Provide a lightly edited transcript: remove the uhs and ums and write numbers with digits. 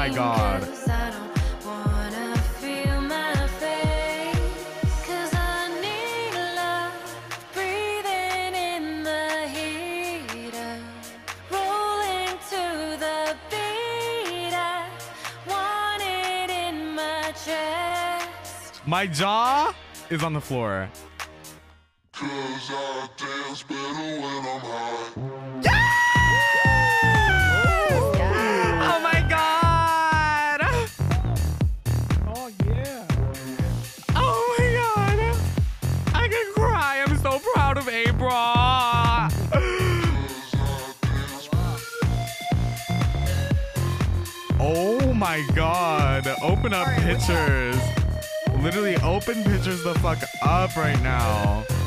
my God. My jaw is on the floor. I dance better when I'm high. Yeah! Oh my God! Oh yeah! Oh my God! I can cry. I'm so proud of April. Oh my God! Open up pictures. Literally open pictures the fuck up right now.